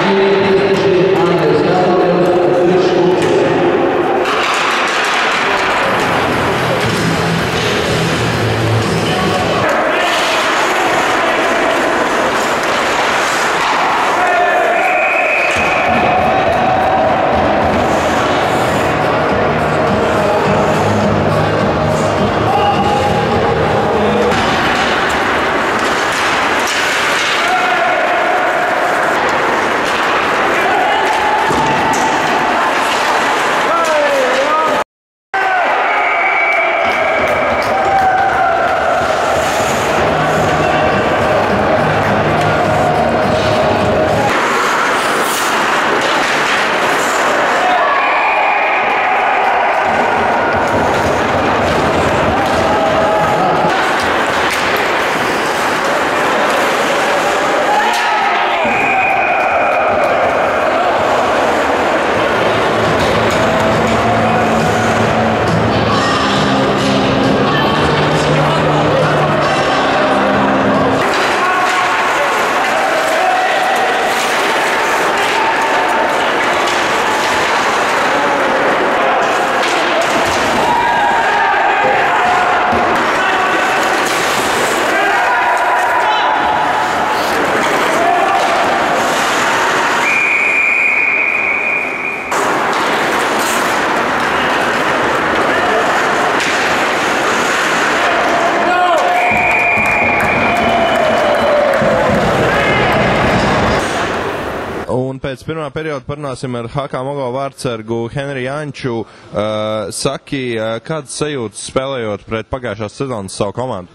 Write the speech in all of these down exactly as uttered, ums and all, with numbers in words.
Un pēc pirmā perioda parunāsim ar H K Mogo vārdsargu Henriju Janču. Uh, saki, uh, kādas sajūtas spēlējot pret pagājušās sezonas savu komandu?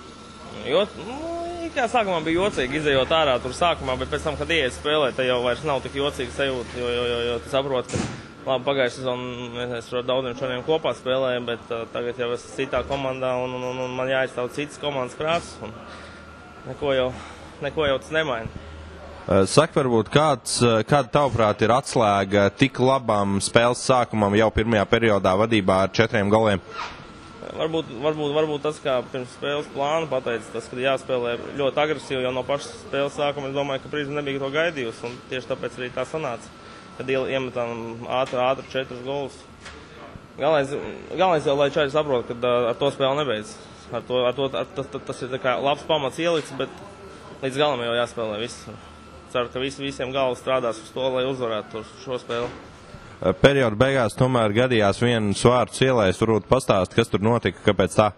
Jo, nu, kā sākumā bija jocīgi izējot ārā tur sākumā, bet pēc tam, kad ieies spēlē, tad jau vairs nav tik jocīgi sajūta, jo, jo, jo, jo tu saproti, ka labi, pagājušā sezona mēs ar daudziem šodien kopā spēlējam, bet uh, tagad jau esmu citā komandā un, un, un man jāizstāv citas komandas krāsas un neko jau, neko jau tas nemaina. Saka, varbūt kāds, kāda tavuprāt ir atslēga tik labam spēles sākumam jau pirmajā periodā vadībā ar četriem goliem? Varbūt, varbūt, varbūt tas, kā pirms spēles plāna pateica, tas, ka jāspēlē ļoti agresīvi jau no pašas spēles sākuma. Es domāju, ka Prizma nebija to gaidījusi, un tieši tāpēc arī tā sanāca, kad iemetām ātri, ātri četrus golus. Galvenais, galvenais jau, lai čaļi saprot, ka ar to spēle nebeidz. Ar to, ar to, ar, tas, tas ir tā kā labs pamats ielikts, bet līdz galam jau jāspēlē viss. Ceru, ka visi, visiem galvas strādās uz to, lai uzvarētu šo spēli. Perioda beigās tomēr gadījās viens vārds ielēs, varbūt pastāst, kas tur notika, kāpēc tā?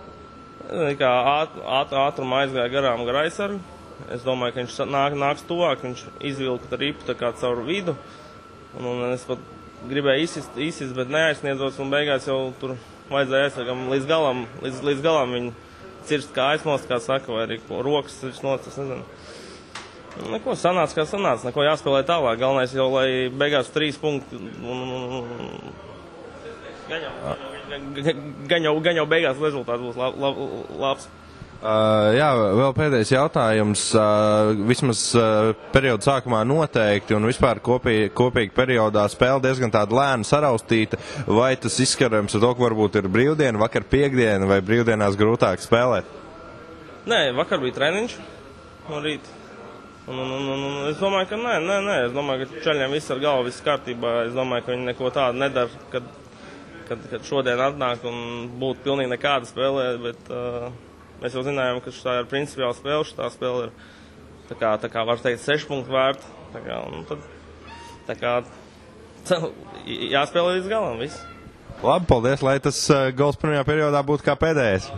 Kā āt, āt, ātrumā aizgāja garām gar aizsargu. Es domāju, ka viņš nāk, nāks tuvāk, viņš izvilka ripu tā kā caur vidu. Un, un es pat gribēju izsist, izsist, bet neaizsniedzos, un beigās jau tur vajadzēja aizsargam līdz galam, līdz, līdz galam viņu cirst kā aiznost, kā saka, vai arī rokas viņš noc, es nezinu. Neko sanāca, kā sanāca, neko jāspēlē tālāk. Galvenais jau, lai beigās trīs punkti. Gan jau, gan jau, gan jau beigās rezultāts būs lab, lab, labs. Uh, jā, vēl pēdējais jautājums. Uh, vismaz uh, perioda sākumā noteikti un vispār kopīgi, kopīgi periodā spēle diezgan tāda lēna saraustīta. Vai tas izskarams ar to, ka varbūt ir brīvdiena, vakar piekdiena vai brīvdienās grūtāk spēlēt? Nē, vakar bija treniņš no rīta. Un, un, un, un es domāju, ka nē, nē, nē, es domāju, ka čaļiem viss ar galvu, viss kārtībā. Es domāju, ka viņi neko tādu nedara, kad, kad, kad šodien atnāk un būtu pilnīgi nekāda spēlē, bet uh, mēs jau zinājām, ka tā ir principiāla spēle, tā spēle ir, tā kā, tā kā var teikt, sešu punktu vērta. Tā kā, un tad, tā kā jāspēlē līdz galam, viss. Labi, paldies, lai tas uh, gols pirmajā periodā būtu kā pēdējais.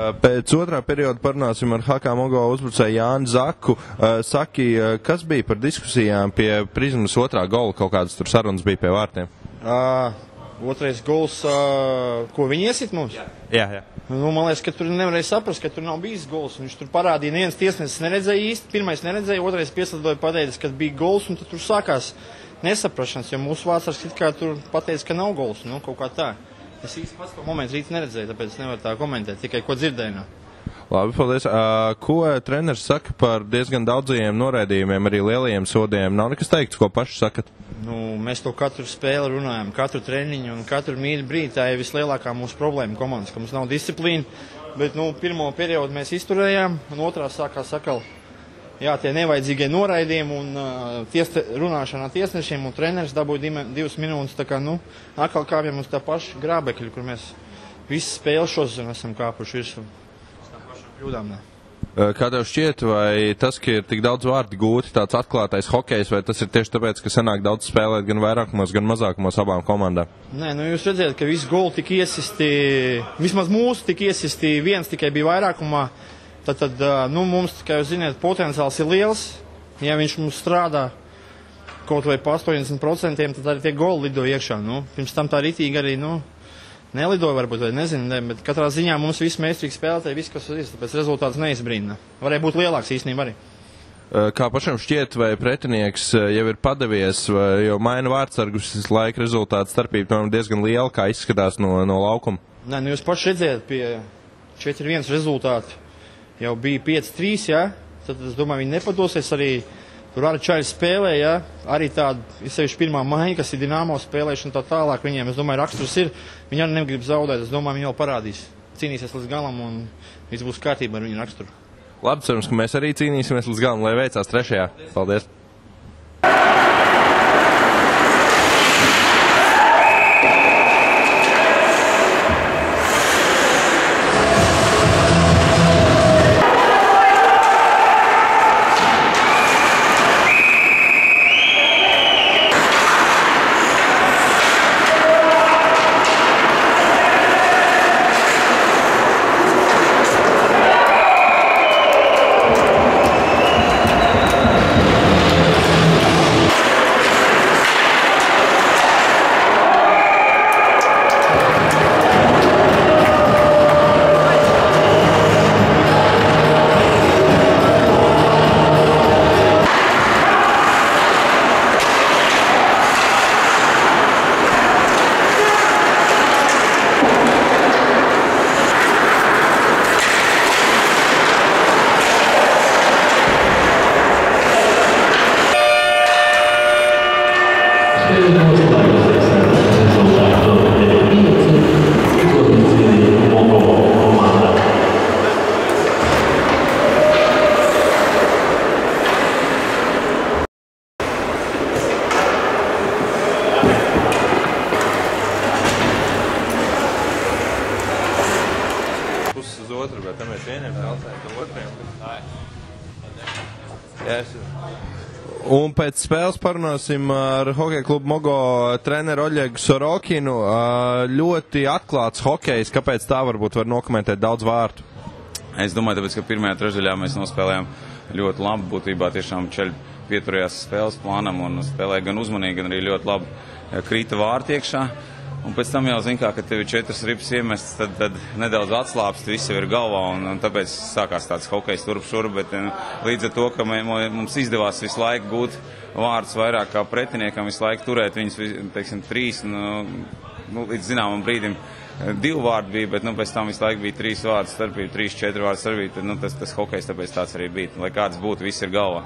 Pēc otrā perioda parunāsim ar H K Mogo uzbrucēju Jāni Zaku. Saki, kas bija par diskusijām pie Prizmas otrā gola, kaut kādas tur sarunas bija pie vārtiem? Uh, otrais gols, uh, ko viņi iesit mums? Jā, jā. Nu, man liekas, ka tur nevarēja saprast, ka tur nav bijis gols. Viņš tur parādīja, neviens tiesnesis neredzēja īsti. Pirmais neredzēja, otrais pieslidoja pateicis, ka bija gols, un tad tur sākās nesaprašanas, jo mūsu vārdsargs it kā tur pateica, ka nav gols. Nu, kaut kā tā. Es īsti pats to momentu rīt neredzēju, tāpēc nevaru tā komentēt, tikai ko dzirdēju. Labi, paldies. Uh, ko treneris saka par diezgan daudzajiem noraidījumiem, arī lielajiem sodiem? Nav nekas teikts, ko paši sakat? Nu, mēs to katru spēli runājam, katru treniņu un katru mīļu brīdi. Tā ir vislielākā mūsu problēma komandas, ka mums nav disciplīna. Bet, nu, pirmo periodu mēs izturējām, un otrā sākās sakal, jā, tie nevajadzīgie noraidījumi un uh, tiesta, runāšana ar tiesnešiem, un treneris dabūja div, divas minūtes, tā kā, nu, atkal kāpjam uz tā paša grābekļa, kur mēs visas spēles šos esam kāpuši virsmu. Uz tā pašām kļūdām, ne. Kā tev šķiet, vai tas, ka ir tik daudz vārdi gūti, tāds atklātais hokejs, vai tas ir tieši tāpēc, ka sanāk daudz spēlēt gan vairākumos, gan mazākumos abām komandām? Nē, nu jūs redzējat, ka visi goli tika iesisti, vismaz mūsu tika iesisti, viens tikai bija vairākumā, tad, tad nu, mums, kā jūs ziniet, potenciāls ir liels, ja viņš mums strādā kaut vai pa astoņdesmit procentiem, tad arī tie goli lido iekšā, nu, pirms tam tā ritīgi arī, nu, nelidoja varbūt, vai nezinu, ne, bet katrā ziņā mums viss meistarīgi spēlētāji, viss, kas ir, tāpēc rezultāts neizbrīna. Varēja būt lielāks īstenībā arī. Kā pašam šķiet, vai pretinieks jau ir padavies, vai jau maina vārdsargus visu laiku rezultātu starpība tomēr diezgan liela, kā izskatās no, no laukuma? Nē, nu jūs paši redzējat, pie četri viens rezultāti jau bija pieci trīs, jā, tad es domāju, viņi nepadosies arī. Tur arī čaļi spēlē, ja? Arī tāda, ir sevišķi pirmā maiņa, kas ir Dinamo spēlēšana tā tālāk viņiem. Es domāju, raksturs ir, viņi arī negrib zaudēt, es domāju, viņi jau parādīs. Cīnīsies līdz galam un viss būs kārtībā ar viņu raksturu. Labi, cerams, ka mēs arī cīnīsimies līdz galam, lai veicās trešajā. Paldies! Un pēc spēles parunāsim ar hokeja klubu Mogo treneru Oļegu Sorokinu. Ļoti atklāts hokejs, kāpēc tā varbūt var nokomentēt daudz vārtu? Es domāju, tāpēc, ka pirmajā trešdaļā mēs nospēlējām ļoti labi, būtībā tiešām čeļi pieturējās spēles plānam un spēlēja gan uzmanīgi, gan arī ļoti labi krīta vārti iekšā. Un pēc tam jau zin kā, ka tev ir četras ripas iemestas, tad, tad nedaudz atslāpst, viss jau ir galvā, un, un tāpēc sākās tāds hokejs turp šurp, bet līdz ar to, ka mē, mums izdevās visu laiku gūt vārdus vairāk kā pretiniekam, visu laiku turēt viņus, teiksim, trīs, nu, nu, līdz zināmam brīdim divu vārdu bija, bet nu, pēc tam visu laiku bija trīs vārdu starpība, trīs, četri vārdu starpība, tad nu, tas, tas hokejs tāpēc tāds arī bija, lai kāds būtu, viss ir galvā.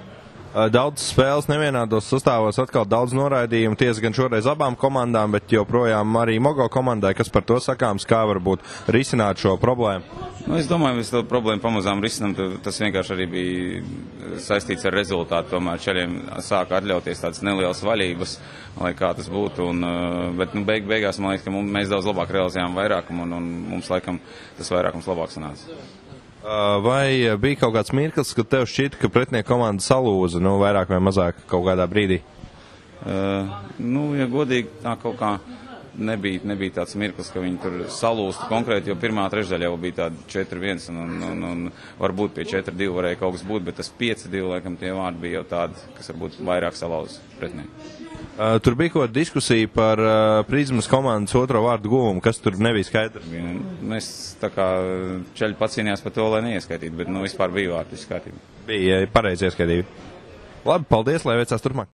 Daudz spēles nevienādos sastāvos, atkal daudz noraidījumu, tiesa gan šoreiz abām komandām, bet joprojām arī Mogo komandai, kas par to sakāms, kā varbūt risināt šo problēmu? Nu, es domāju, mēs to problēmu pamazām risinām, tas vienkārši arī bija saistīts ar rezultātu, tomēr čeļiem sāka atļauties tādas nelielas vaļības, lai kā tas būtu, un, bet nu, beig, beigās man liekas, ka mums, mēs daudz labāk realizējām vairākumu, un, un mums laikam tas vairākums labāk sanāca. Vai bija kaut kāds mirklis, kad tev šķita, ka pretinieka komanda salūza, nu, vairāk vai mazāk kaut kādā brīdī? Uh, nu, ja godīgi tā kaut kā nebija, nebija tāds mirklis, ka viņi tur salūstu konkrēti, jo pirmā trešdaļa jau bija tāda četri viens, un, un, un, un varbūt pie četri divi varēja kaut kas būt, bet tas pieci divi, laikam, tie vārdi bija jau tādi, kas varbūt vairāk salauz pretinieki. Uh, tur bija kaut kāda diskusija par uh, Prizmas komandas otro vārdu guvumu, kas tur nebija skaidrs. Mēs tā kā Čeļi pacīnījās par to, lai neieskaitītu, bet nu vispār bija vārdi kārtībā. Bija pareizi ieskaitīti. Labi, paldies, lai veicās turpmāk.